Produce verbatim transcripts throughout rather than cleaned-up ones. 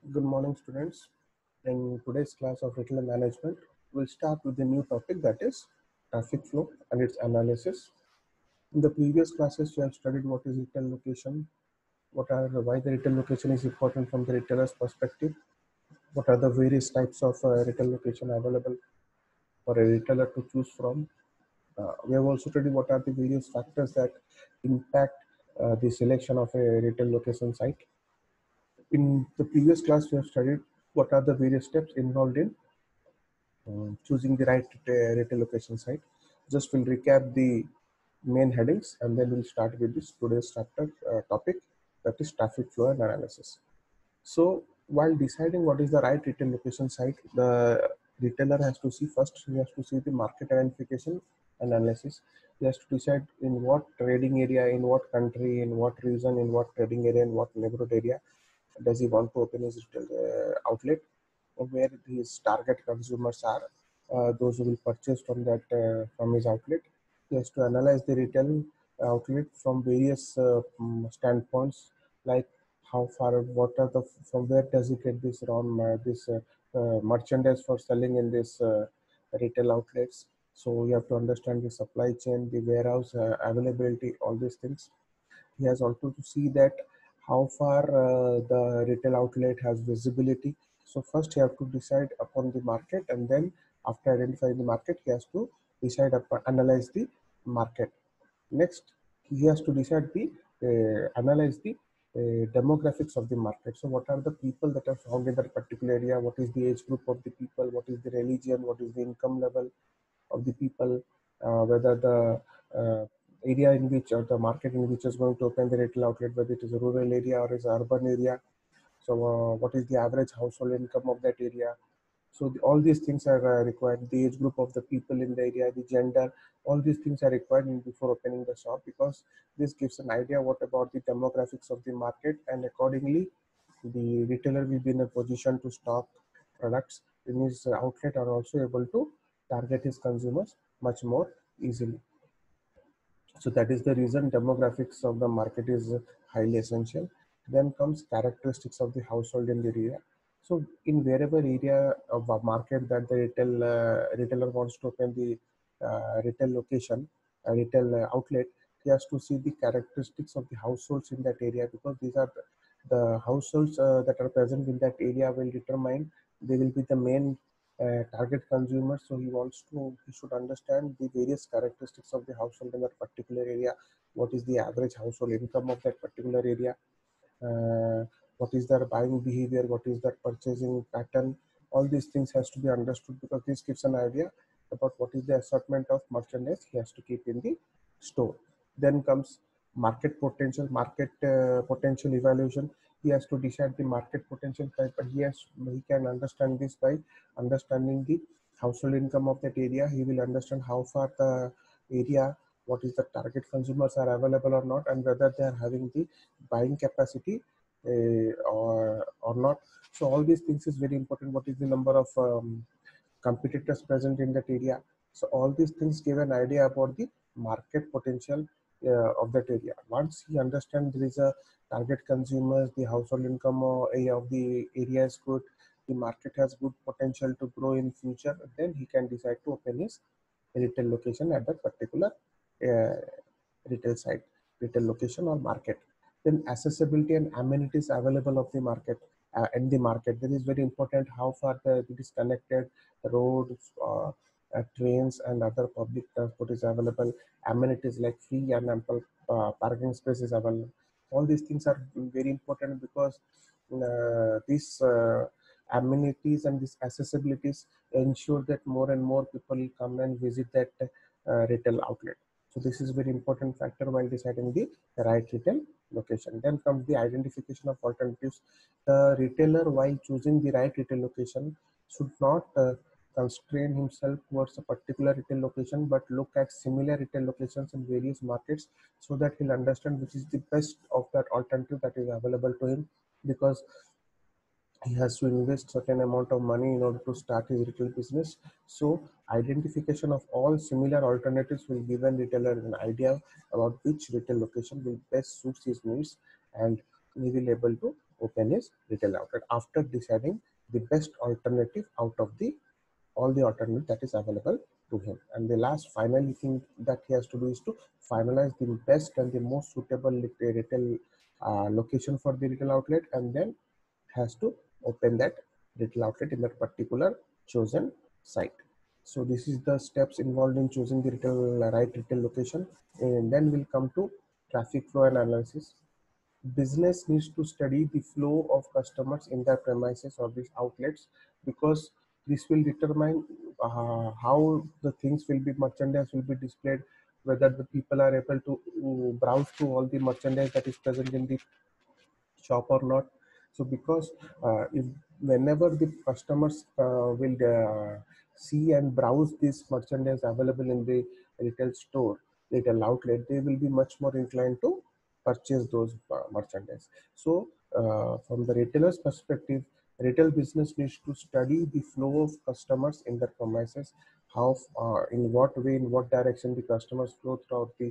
Good morning, students. In today's class of retail management, we'll start with the new topic, that is traffic flow and its analysis. In the previous classes, we have studied what is retail location, what are why the retail location is important from the retailer's perspective, what are the various types of uh, retail location available for a retailer to choose from. Uh, we have also studied what are the various factors that impact uh, the selection of a retail location site. In the previous class, we have studied what are the various steps involved in uh, choosing the right reta- retail location site. Just will recap the main headings and then we'll start with this today's chapter uh, topic, that is traffic flow and analysis. So while deciding what is the right retail location site, the retailer has to see first, he has to see the market identification and analysis. He has to decide in what trading area, in what country, in what region, in what trading area, in what neighborhood area does he want to open his retail uh, outlet, or where his target consumers are, uh, those who will purchase from that uh, from his outlet. He has to analyze the retail outlet from various uh, mm, standpoints, like how far, what are the, from where does he get this raw uh, this uh, uh, merchandise for selling in this uh, retail outlets. So you have to understand the supply chain, the warehouse uh, availability, all these things. He has also to see that how far uh, the retail outlet has visibility. So first he have to decide upon the market, and then after identifying the market, he has to decide upon analyze the market. Next, he has to decide the uh, analyze the uh, demographics of the market. So what are the people that are found in that particular area? What is the age group of the people? What is the religion? What is the income level of the people? Uh, whether the uh, area in which, or the market in which is going to open the retail outlet, whether it is a rural area or is an urban area. So uh, what is the average household income of that area? So the, all these things are uh, required. The age group of the people in the area, the gender, all these things are required in, before opening the shop, because this gives an idea what about the demographics of the market, and accordingly the retailer will be in a position to stock products in his outlet, are also able to target his consumers much more easily. So that is the reason demographics of the market is highly essential. Then comes characteristics of the household in the area. So in wherever area of a market that the retail uh, retailer wants to open the uh, retail location, a retail uh, outlet, he has to see the characteristics of the households in that area, because these are the, the households uh, that are present in that area will determine, they will be the main uh, target consumer. So he wants to, he should understand the various characteristics of the household in that particular area. What is the average household income of that particular area? Uh, what is their buying behavior? What is their purchasing pattern? All these things has to be understood, because this gives an idea about what is the assortment of merchandise he has to keep in the store. Then comes market potential, market uh, potential evaluation. He has to decide the market potential type, but he has he can understand this by understanding the household income of that area. He will understand how far the area, what is the target consumers are available or not, and whether they are having the buying capacity uh, or or not. So all these things is very important. What is the number of um, competitors present in that area? So all these things give an idea about the market potential uh, of that area. Once he understands there is a target consumers, the household income or area of the area is good, the market has good potential to grow in future, then he can decide to open his retail location at that particular uh, retail site, retail location or market. Then accessibility and amenities available of the market, uh, in the market. That is very important. How far the, it is connected, roads, uh, uh, trains, and other public transport is available. Amenities like free and ample uh, parking space is available. All these things are very important, because uh, these uh, amenities and these accessibilities ensure that more and more people come and visit that uh, retail outlet. So this is very important factor while deciding the right retail location. Then comes the identification of alternatives. The retailer, while choosing the right retail location, should not uh, constrain himself towards a particular retail location, but look at similar retail locations in various markets, so that he'll understand which is the best of that alternative that is available to him, because he has to invest certain amount of money in order to start his retail business. So identification of all similar alternatives will give a retailer an idea about which retail location will best suit his needs, and he will able to open his retail outlet after deciding the best alternative out of the all the alternative that is available to him. And the last final thing that he has to do is to finalize the best and the most suitable retail uh, location for the retail outlet, and then has to open that retail outlet in that particular chosen site. So this is the steps involved in choosing the retail right retail location. And then we'll come to traffic flow analysis. Business needs to study the flow of customers in their premises or these outlets, because this will determine uh, how the things will be merchandise will be displayed, whether the people are able to uh, browse through all the merchandise that is present in the shop or not. So because uh, if whenever the customers uh, will uh, see and browse this merchandise available in the retail store, retail outlet, they will be much more inclined to purchase those uh, merchandise. So uh, from the retailer's perspective, retail business needs to study the flow of customers in their premises, how uh, in what way, in what direction the customers flow throughout the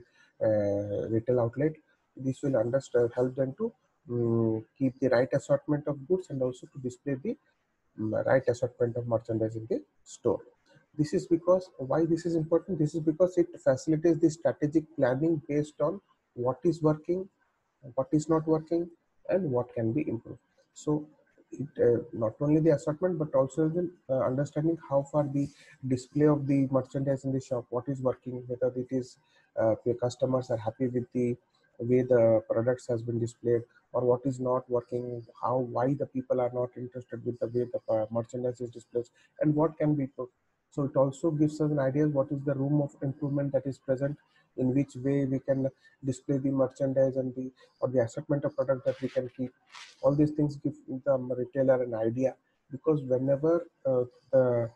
uh, retail outlet. This will understand help them to um, keep the right assortment of goods and also to display the um, right assortment of merchandise in the store. This is because why this is important. This is because it facilitates the strategic planning based on what is working, what is not working, and what can be improved. So it, uh, not only the assortment but also the uh, understanding how far the display of the merchandise in the shop, what is working, whether it is uh, the customers are happy with the way the products has been displayed, or what is not working, how why the people are not interested with the way the uh, merchandise is displayed, and what can be improved. So it also gives us an idea what is the room of improvement that is present, in which way we can display the merchandise and the or the assortment of product that we can keep. All these things give the retailer an idea, because whenever uh, the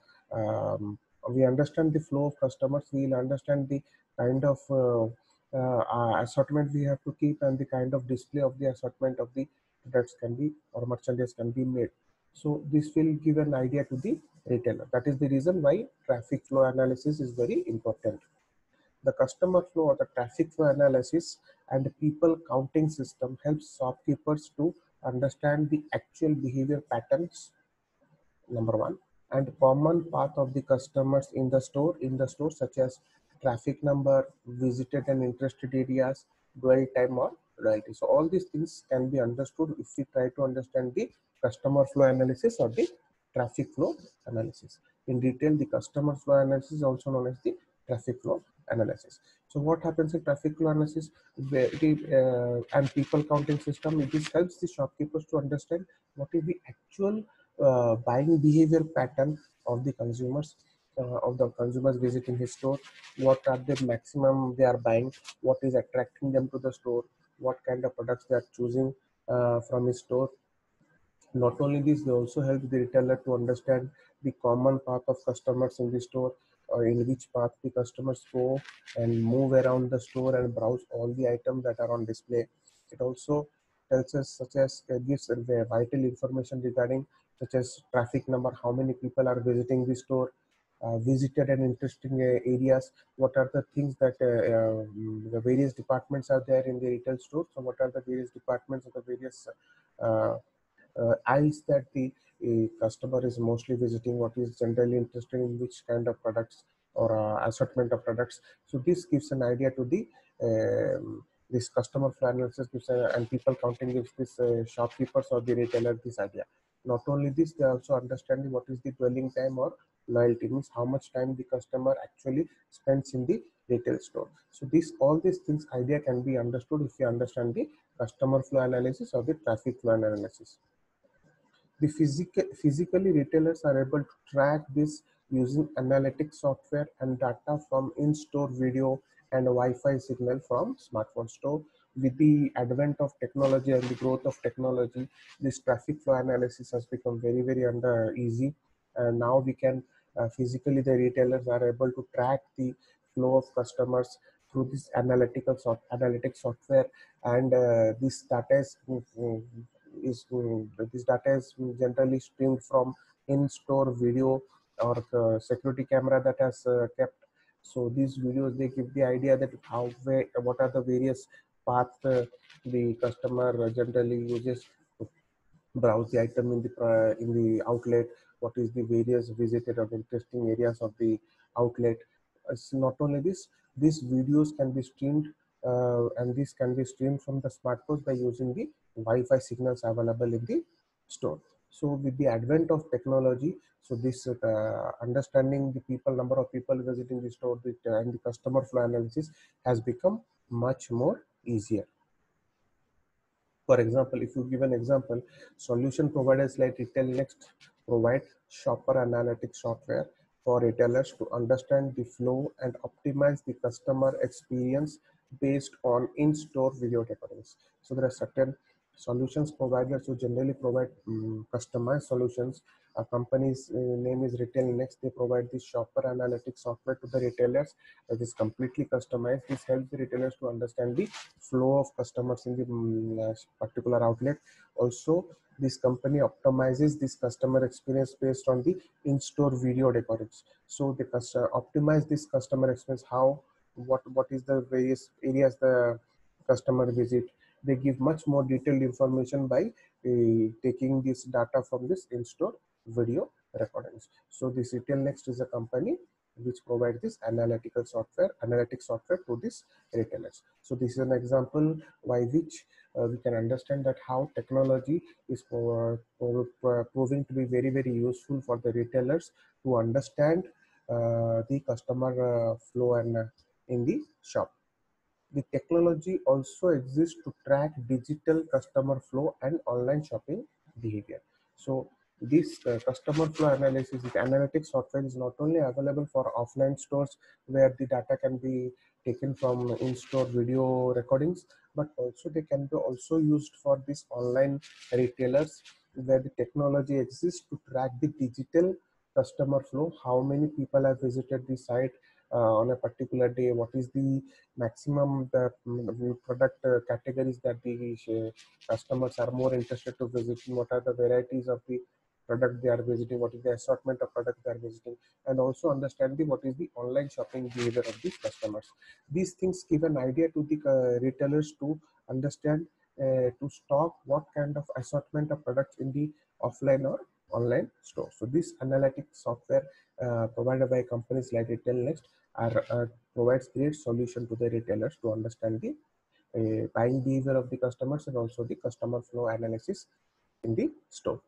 um, we understand the flow of customers, we will understand the kind of uh, uh, uh, assortment we have to keep, and the kind of display of the assortment of the products can be or merchandise can be made. So this will give an idea to the retailer. That is the reason why traffic flow analysis is very important. The customer flow or the traffic flow analysis and people counting system helps shopkeepers to understand the actual behavior patterns, number one, and common path of the customers in the store in the store such as traffic number, visited and interested areas, dwell time, or loyalty. So all these things can be understood if we try to understand the customer flow analysis or the traffic flow analysis. In detail, the customer flow analysis is also known as the traffic flow analysis. So what happens in traffic flow analysis the, uh, and people counting system, it is helps the shopkeepers to understand what is the actual uh, buying behavior pattern of the consumers, uh, of the consumers visiting his store, what are the maximum they are buying, what is attracting them to the store, what kind of products they are choosing uh, from his store. Not only this, they also help the retailer to understand the common path of customers in the store, or in which path the customers go and move around the store and browse all the items that are on display. It also tells us such as uh, gives uh, vital information regarding such as traffic number, how many people are visiting the store, uh, visited and interesting uh, areas, what are the things that uh, uh, the various departments are there in the retail store. So what are the various departments of the various uh, uh, aisles that the uh, customer is mostly visiting, what is generally interested in which kind of products or uh, assortment of products. So this gives an idea to the um, this customer flow analysis gives a, and people counting gives this uh, shopkeepers or the retailer this idea. Not only this, they also understanding what is the dwelling time or loyalty, means how much time the customer actually spends in the retail store. So this all these things idea can be understood if you understand the customer flow analysis or the traffic flow analysis. The physical, physically retailers are able to track this using analytics software and data from in-store video and Wi-Fi signal from smartphone store. With the advent of technology and the growth of technology, this traffic flow analysis has become very, very under easy. And now we can uh, physically the retailers are able to track the flow of customers through this analytical soft, analytics software, and uh, this data is mm, is mm, this data is generally streamed from in-store video or uh, security camera that has uh, kept. So these videos, they give the idea that how where, what are the various paths uh, the customer generally uses browse the item in the uh, in the outlet, what is the various visited or interesting areas of the outlet. It's not only this, these videos can be streamed uh, and this can be streamed from the smartphones by using the Wi-Fi signals available in the store. So with the advent of technology, so this uh, understanding the people, number of people visiting the store, the, uh, and the customer flow analysis has become much more easier. For example, if you give an example, solution providers like RetailNext provide shopper analytics software for retailers to understand the flow and optimize the customer experience based on in-store video recordings. So there are certain solutions providers who generally provide um, customized solutions. A company's uh, name is RetailNext. They provide the shopper analytics software to the retailers that is completely customized. This helps the retailers to understand the flow of customers in the um, particular outlet. Also, this company optimizes this customer experience based on the in-store video recordings. So they customer optimize this customer experience, how what what is the various areas the customer visit. They give much more detailed information by uh, taking this data from this in-store video recordings. So this RetailNext is a company which provides this analytical software, analytic software to these retailers. So this is an example by which uh, we can understand that how technology is uh, proving to be very, very useful for the retailers to understand uh, the customer uh, flow and uh, in the shop. The technology also exists to track digital customer flow and online shopping behavior. So this uh, customer flow analysis, this analytics software is not only available for offline stores where the data can be taken from in-store video recordings, but also they can be also used for these online retailers where the technology exists to track the digital customer flow, how many people have visited the site uh, on a particular day, what is the maximum the mm, product uh, categories that the uh, customers are more interested to visit, what are the varieties of the product they are visiting, what is the assortment of product they are visiting, and also understanding what is the online shopping behavior of these customers. These things give an idea to the uh, retailers to understand uh, to stock what kind of assortment of products in the offline or online store. So this analytics software uh, provided by companies like RetailNext are uh, provides great solution to the retailers to understand the uh, buying behavior of the customers and also the customer flow analysis in the store.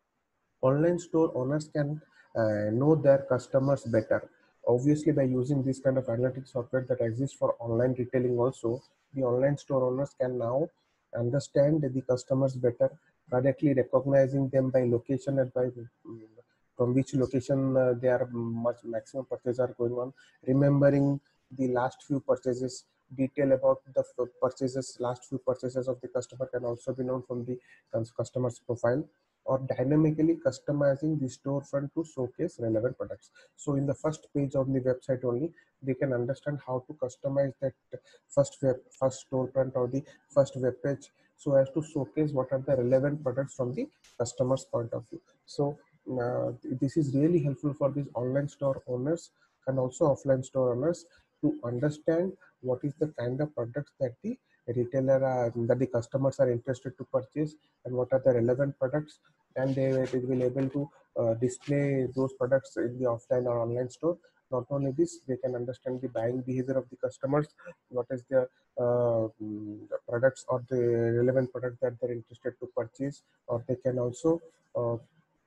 Online store owners can uh, know their customers better. Obviously, by using this kind of analytics software that exists for online retailing also, the online store owners can now understand the customers better, correctly recognizing them by location and by um, from which location uh, their much maximum purchases are going on, remembering the last few purchases, detail about the purchases, last few purchases of the customer can also be known from the customer's profile, or dynamically customizing the storefront to showcase relevant products. So in the first page on the website only, they can understand how to customize that first web, first storefront or the first web page so as to showcase what are the relevant products from the customer's point of view. So uh, this is really helpful for these online store owners and also offline store owners to understand what is the kind of products that the retailer are, that the customers are interested to purchase and what are the relevant products, and they, they will able to uh, display those products in the offline or online store. Not only this, they can understand the buying behavior of the customers, what is the, uh, the products or the relevant products that they're interested to purchase, or they can also uh,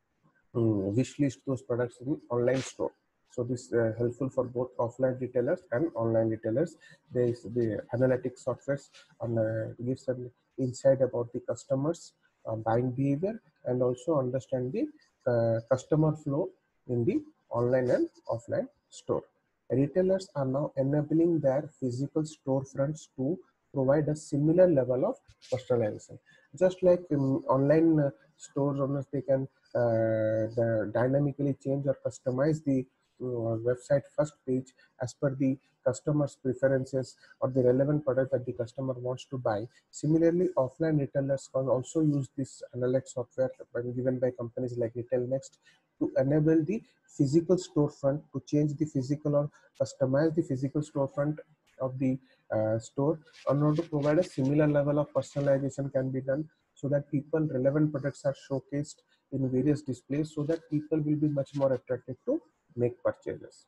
um, wish list those products in the online store. So this is uh, helpful for both offline retailers and online retailers. There is the analytics softwares and uh, gives an insight about the customers uh, buying behavior and also understand the uh, customer flow in the online and offline store. Retailers are now enabling their physical storefronts to provide a similar level of personalization. Just like um, online uh, store owners, they can uh, the dynamically change or customize the uh, website first page as per the customer's preferences or the relevant product that the customer wants to buy. Similarly, offline retailers can also use this analytics software given by companies like RetailNext to enable the physical storefront to change the physical or customize the physical storefront of the uh, store in order to provide a similar level of personalization can be done so that people relevant products are showcased in various displays so that people will be much more attracted to make purchases.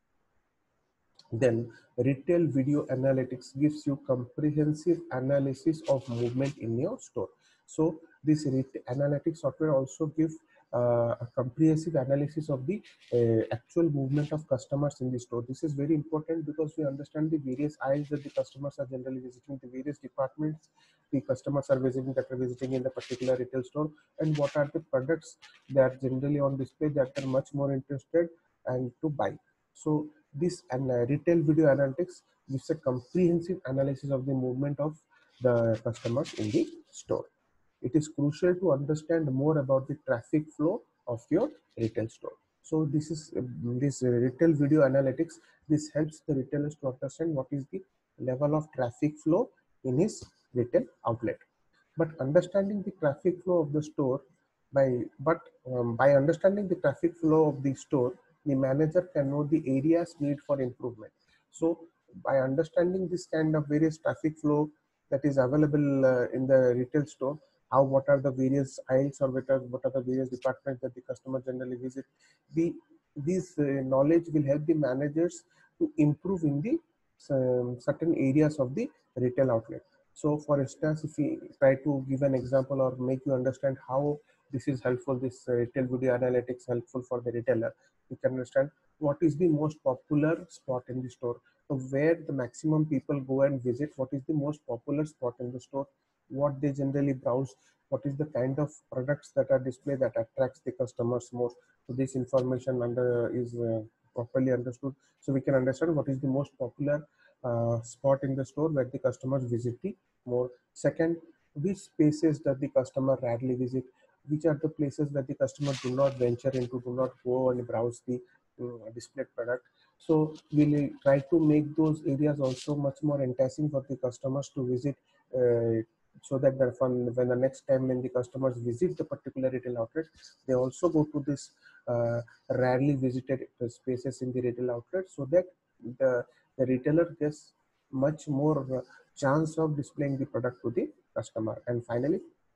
Then retail video analytics gives you comprehensive analysis of movement in your store. So this retail analytics software also gives uh, a comprehensive analysis of the uh, actual movement of customers in the store. This is very important because we understand the various aisles that the customers are generally visiting, the various departments the customers are visiting that are visiting in the particular retail store, and what are the products that are generally on display that are much more interested and to buy. So this and uh, retail video analytics gives a comprehensive analysis of the movement of the customers in the store. It is crucial to understand more about the traffic flow of your retail store. So this is uh, this uh, retail video analytics. This helps the retailers to understand what is the level of traffic flow in his retail outlet. But understanding the traffic flow of the store by but um, by understanding the traffic flow of the store, the manager can know the areas need for improvement. So by understanding this kind of various traffic flow that is available uh, in the retail store, how what are the various aisles or what are, what are the various departments that the customer generally visit, the this uh, knowledge will help the managers to improve in the um, certain areas of the retail outlet. So for instance, if we try to give an example or make you understand how this is helpful, this uh, retail video analytics helpful for the retailer, you can understand what is the most popular spot in the store. So where the maximum people go and visit, what is the most popular spot in the store, what they generally browse, what is the kind of products that are displayed that attracts the customers more. So this information under is uh, properly understood. So we can understand what is the most popular uh, spot in the store where the customers visit the more. Second, which spaces that the customer rarely visit, which are the places where the customer do not venture into, do not go and browse the uh, displayed product. So we'll try to make those areas also much more enticing for the customers to visit, uh, so that the fun, when the next time when the customers visit the particular retail outlet, they also go to this uh, rarely visited spaces in the retail outlet, so that the, the retailer gets much more uh, chance of displaying the product to the customer. And finally,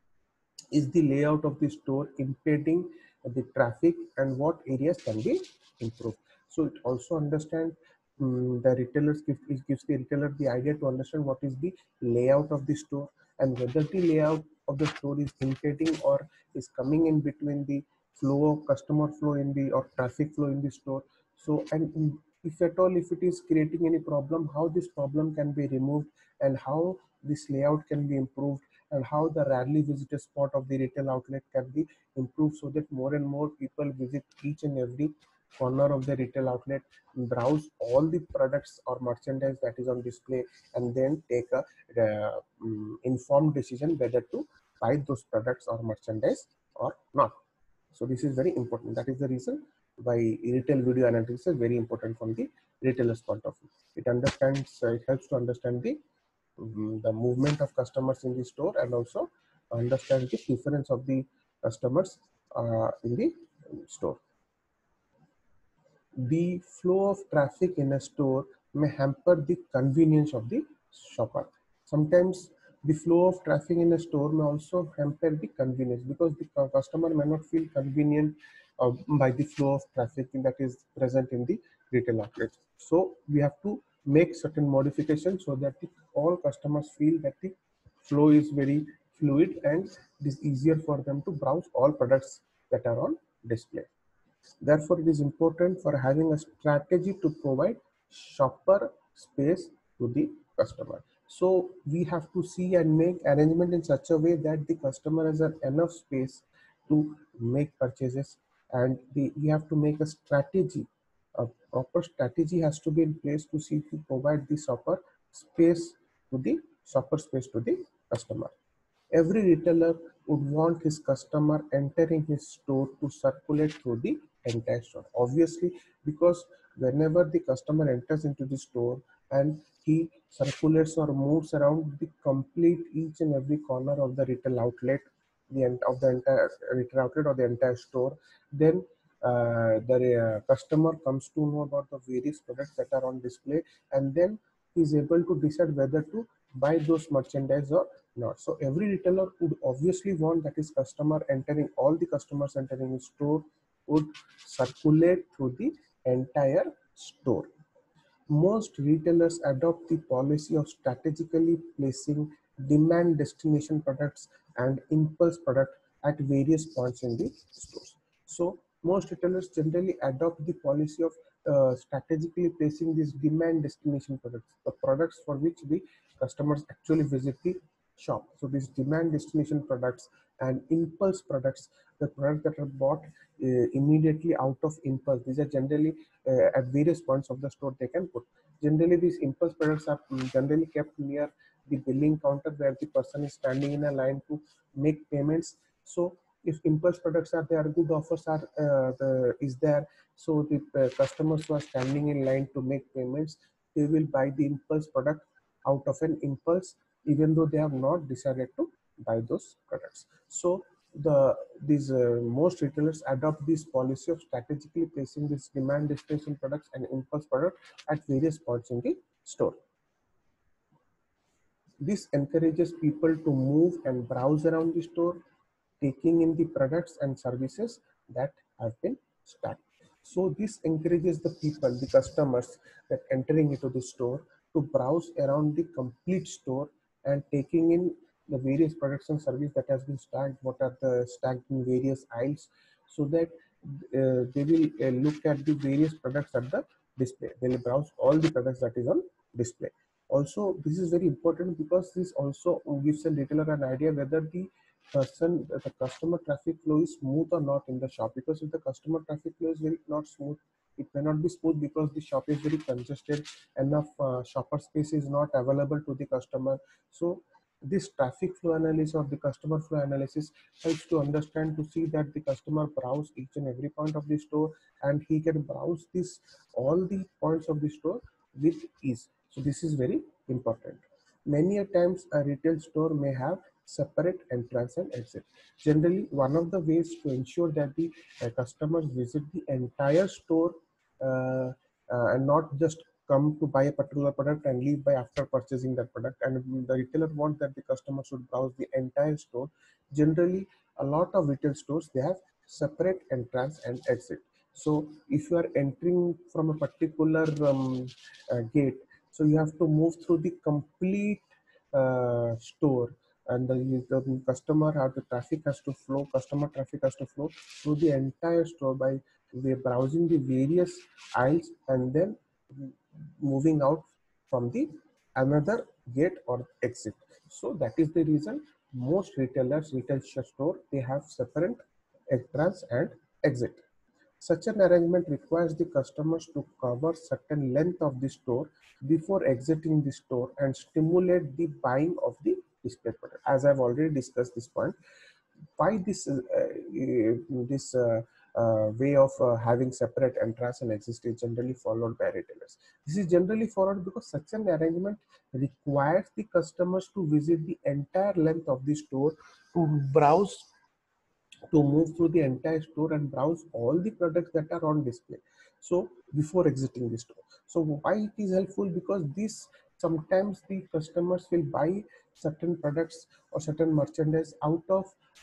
is the layout of the store impeding the traffic and what areas can be improved. So it also understands um, the retailers gives, it gives the retailer the idea to understand what is the layout of the store and whether the layout of the store is impeding or is coming in between the flow of customer flow in the or traffic flow in the store. So and in, if at all if it is creating any problem, how this problem can be removed and how this layout can be improved, and how the rarely visited spot of the retail outlet can be improved so that more and more people visit each and every corner of the retail outlet, browse all the products or merchandise that is on display, and then take a uh, um, informed decision whether to buy those products or merchandise or not. So this is very important. That is the reason why retail video analytics is very important from the retailer's point of view. It understands, uh, it helps to understand the um, the movement of customers in the store and also understand the preference of the customers uh, in the store. The flow of traffic in a store may hamper the convenience of the shopper. Sometimes the flow of traffic in a store may also hamper the convenience because the customer may not feel convenient uh, by the flow of traffic that is present in the retail outlets. So we have to make certain modifications so that the, all customers feel that the flow is very fluid and it is easier for them to browse all products that are on display. Therefore, it is important for having a strategy to provide shopper space to the customer. So we have to see and make arrangement in such a way that the customer has enough space to make purchases, and the, we have to make a strategy. A proper strategy has to be in place to see to provide the shopper space to the shopper space to the customer. Every retailer would want his customer entering his store to circulate through the entire store. Obviously, because whenever the customer enters into the store and he circulates or moves around the complete each and every corner of the retail outlet, the end of the entire retail outlet or the entire store, then uh, the uh, customer comes to know about the various products that are on display, and then he is able to decide whether to buy those merchandise or Not. So every retailer would obviously want that his customer entering, all the customers entering his store would circulate through the entire store. Most retailers adopt the policy of strategically placing demand destination products and impulse product at various points in the stores. So most retailers generally adopt the policy of uh, strategically placing these demand destination products, the products for which the customers actually visit the shop. So these demand destination products and impulse products, the products that are bought uh, immediately out of impulse, these are generally uh, at various points of the store they can put. Generally, these impulse products are generally kept near the billing counter where the person is standing in a line to make payments. So if impulse products are there, good offers are uh, the, is there, so the uh, customers who are standing in line to make payments, they will buy the impulse product out of an impulse, even though they have not decided to buy those products. So the these uh, most retailers adopt this policy of strategically placing these demand destination products and impulse product at various points in the store. This encourages people to move and browse around the store, taking in the products and services that have been stacked. So this encourages the people, the customers that entering into the store to browse around the complete store and taking in the various products and service that has been stacked, what are the stacked in various aisles, so that uh, they will uh, look at the various products at the display. They will browse all the products that is on display. Also, this is very important because this also gives a retailer an idea whether the person, the customer traffic flow is smooth or not in the shop. Because if the customer traffic flow is very not smooth, it may not be smooth because the shop is very congested, enough uh, shopper space is not available to the customer. So this traffic flow analysis or the customer flow analysis helps to understand, to see that the customer browse each and every point of the store and he can browse this all the points of the store with ease. So this is very important. Many a times a retail store may have separate entrance and exit. Generally, one of the ways to ensure that the uh, customers visit the entire store uh, uh, and not just come to buy a particular product and leave by after purchasing that product, and the retailer wants that the customer should browse the entire store. Generally, a lot of retail stores, they have separate entrance and exit. So if you are entering from a particular um, uh, gate, so you have to move through the complete uh, store, and the, the customer or the traffic has to flow, customer traffic has to flow through the entire store by we browsing the various aisles and then moving out from the another gate or exit. So that is the reason most retailers, retail store, they have separate entrance and exit. Such an arrangement requires the customers to cover certain length of the store before exiting the store and stimulate the buying of the display product. As I've already discussed this point, why this uh, uh, this uh, uh, way of uh, having separate entrance and exit is generally followed by retailers. This is generally followed because such an arrangement requires the customers to visit the entire length of the store to browse, to move through the entire store and browse all the products that are on display, so before exiting the store. So why it is helpful? Because this, sometimes the customers will buy certain products or certain merchandise out of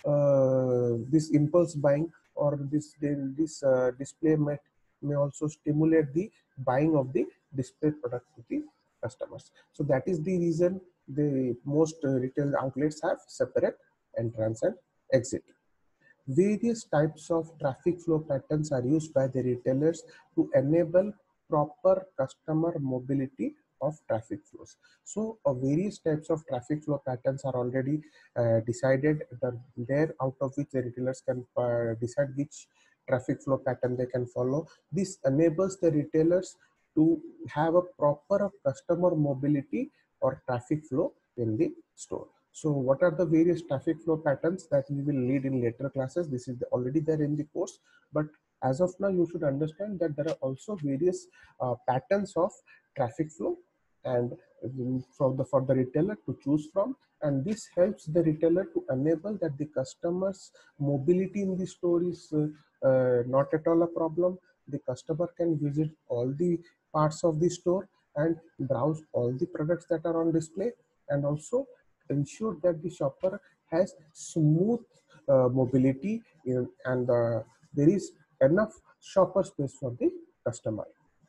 uh, this impulse buying, or this this uh, display may, may also stimulate the buying of the display product to the customers. So that is the reason the most uh, retail outlets have separate entrance and exit. Various types of traffic flow patterns are used by the retailers to enable proper customer mobility of traffic flows. So uh, various types of traffic flow patterns are already uh, decided the, there, out of which the retailers can uh, decide which traffic flow pattern they can follow. This enables the retailers to have a proper customer mobility or traffic flow in the store. So what are the various traffic flow patterns that we will lead in later classes? This is already there in the course, but as of now, you should understand that there are also various uh, patterns of traffic flow, and um, for the for the retailer to choose from, and this helps the retailer to enable that the customers mobility in the store is uh, uh, not at all a problem. The customer can visit all the parts of the store and browse all the products that are on display, and also ensure that the shopper has smooth uh, mobility in, and uh, there is enough shopper space for the customer.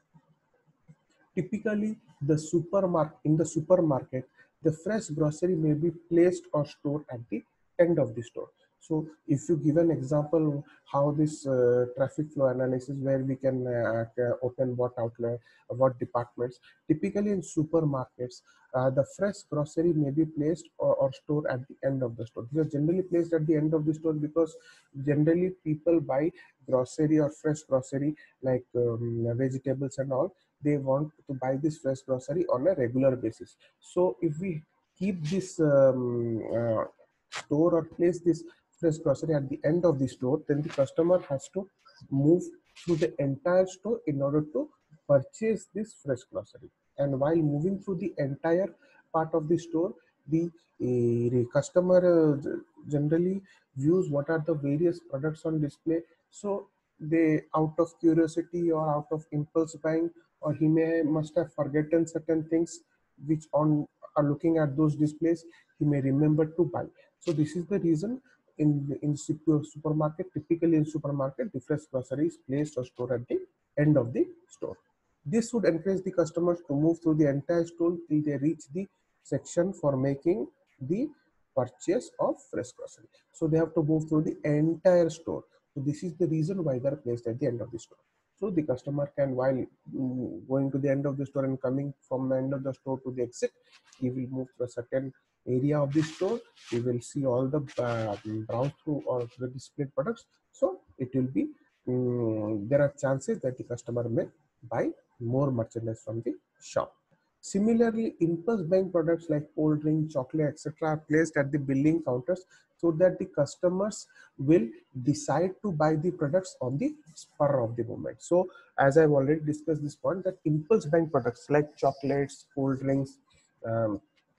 Typically, the supermarket in the supermarket, the fresh grocery may be placed or stored at the end of the store. So, if you give an example how this uh, traffic flow analysis, where we can uh, uh, open what outlet, what departments. Typically, in supermarkets, uh, the fresh grocery may be placed or, or stored at the end of the store. These are generally placed at the end of the store because generally people buy grocery or fresh grocery like um, vegetables and all. They want to buy this fresh grocery on a regular basis. So if we keep this um, uh, store or place this fresh grocery at the end of the store, then the customer has to move through the entire store in order to purchase this fresh grocery. And while moving through the entire part of the store, the uh, customer uh, generally views what are the various products on display. So they, out of curiosity or out of impulse buying, or he may must have forgotten certain things which on are looking at those displays, he may remember to buy. So this is the reason in in super, supermarket, typically in supermarket, the fresh grocery is placed or stored at the end of the store. This would encourage the customers to move through the entire store till they reach the section for making the purchase of fresh grocery. So they have to move through the entire store. So this is the reason why they are placed at the end of the store. So the customer can, while mm, going to the end of the store and coming from the end of the store to the exit, he will move to a certain area of the store. He will see all the uh, browse through or the displayed products. So it will be, um, there are chances that the customer may buy more merchandise from the shop. Similarly, impulse buying products like cold drink, chocolate, et cetera are placed at the billing counters so that the customers will decide to buy the products on the spur of the moment. So, as I've already discussed this point, that impulse buying products like chocolates, cold drinks, um,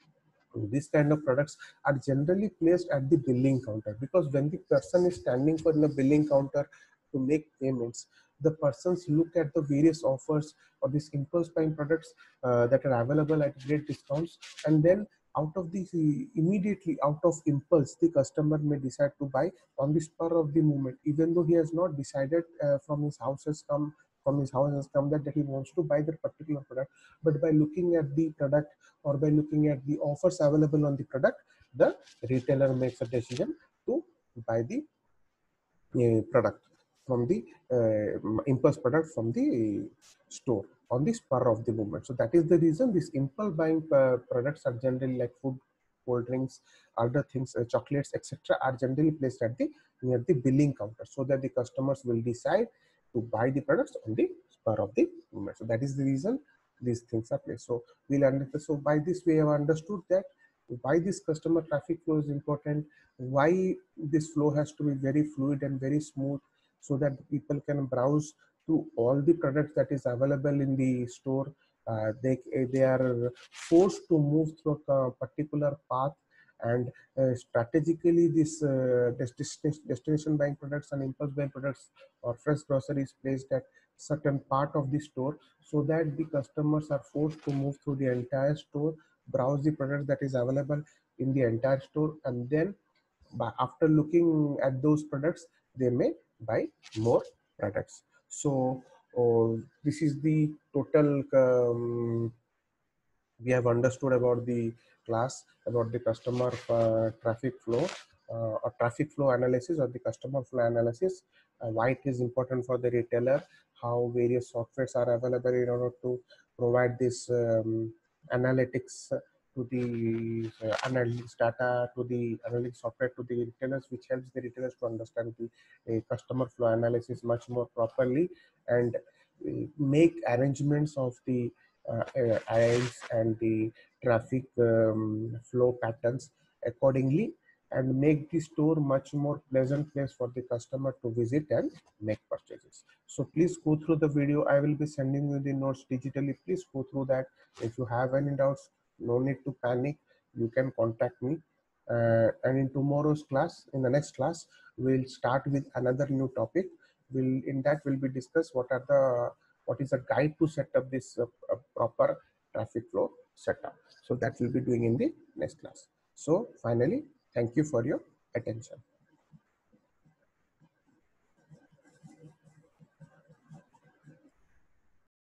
these kind of products are generally placed at the billing counter, because when the person is standing for the billing counter to make payments, the persons look at the various offers or these impulse buying products uh, that are available at great discounts, and then out of the immediately out of impulse, the customer may decide to buy on the spur of the moment, even though he has not decided uh, from his house has come from his house has come that, that he wants to buy that particular product. But by looking at the product or by looking at the offers available on the product, the retailer makes a decision to buy the uh, product from the uh, impulse product from the store on the spur of the moment. So that is the reason these impulse buying uh, products are generally like food, cold drinks, other things, uh, chocolates, et cetera are generally placed at the near the billing counter, so that the customers will decide to buy the products on the spur of the moment. So that is the reason these things are placed. So we'll understand. So by this we have understood that why this customer traffic flow is important, why this flow has to be very fluid and very smooth, so that people can browse through all the products that is available in the store. Uh, they they are forced to move through a particular path, and uh, strategically this uh, destination, destination buying products and impulse buying products or fresh groceries placed at certain part of the store, so that the customers are forced to move through the entire store, browse the product that is available in the entire store, and then by after looking at those products, they may buy more products. So uh, this is the total um, we have understood about the class, about the customer uh, traffic flow uh, or traffic flow analysis or the customer flow analysis, uh, why it is important for the retailer, how various softwares are available in order to provide this um, analytics to the uh, analytics data to the analytics software to the retailers, which helps the retailers to understand the uh, customer flow analysis much more properly, and uh, make arrangements of the uh, uh, aisles and the traffic um, flow patterns accordingly, and make the store much more pleasant place for the customer to visit and make purchases. So please go through the video. I will be sending you the notes digitally. Please go through that. If you have any doubts, no need to panic. You can contact me. Uh, and in tomorrow's class, in the next class, we'll start with another new topic. Will in that will be discuss what are the what is a guide to set up this uh, uh, proper traffic flow setup. So that we'll be doing in the next class. So finally, thank you for your attention.